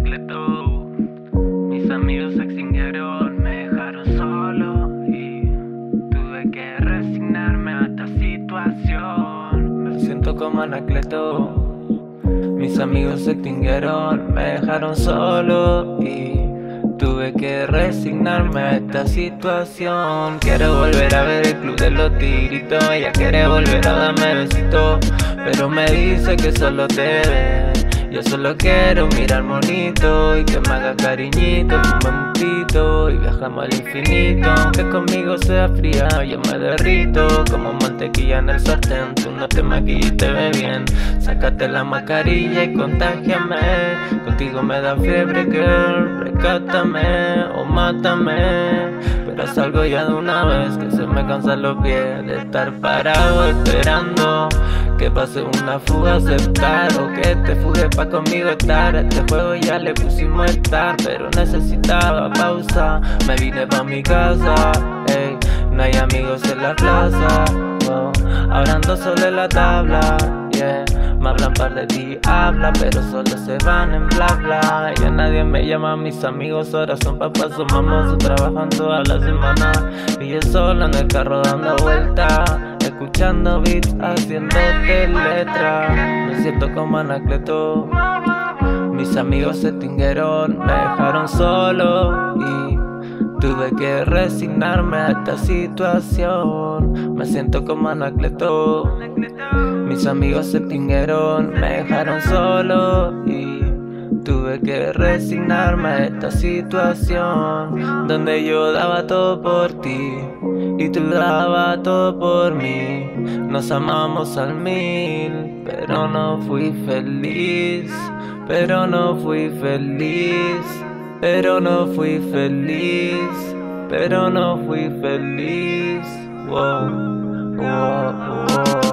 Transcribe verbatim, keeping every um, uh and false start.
Anacleto. Mis amigos se extinguieron, me dejaron solo y tuve que resignarme a esta situación. Me siento como Anacleto. Mis amigos se extinguieron, me dejaron solo y tuve que resignarme a esta situación. Quiero volver a ver el club de los tigritos. Ella quiere volver a darme besitos, pero me dice que solo te ve. Yo solo quiero mirar bonito y que me haga cariñito, fume un pito y viajamos al infinito. Aunque conmigo sea fría, yo me derrito como mantequilla en el sartén. Tú no te maquillas y te ves bien. Sácate la mascarilla y contágiame. Contigo me da fiebre, girl. Rescátame o mátame, pero salgo ya de una vez, que se me cansan los pies de estar parado esperando que pase una fuga, aceptar o que te fugue pa' conmigo estar. Este juego ya le pusimos estar, pero necesitaba pausa. Me vine pa' mi casa, ey, no hay amigos en la plaza, wow. Ahora ando solo en la tabla, yeah. Me hablan par de ti, habla, pero solo se van en bla bla. Ya nadie me llama, mis amigos ahora son papás, son mamás, trabajan toda la semana. Y yo solo en el carro dando vueltas, escuchando beats, haciéndote letra. Me siento como Anacleto. Mis amigos se extinguieron, me dejaron solo y tuve que resignarme a esta situación. Me siento como Anacleto. Mis amigos se extinguieron, me dejaron solo y tuve que resignarme a esta situación, donde yo daba todo por ti y tú dabas todo por mí. Nos amamos al mil, pero no fui feliz, pero no fui feliz, pero no fui feliz, pero no fui feliz. Wow, wow, wow.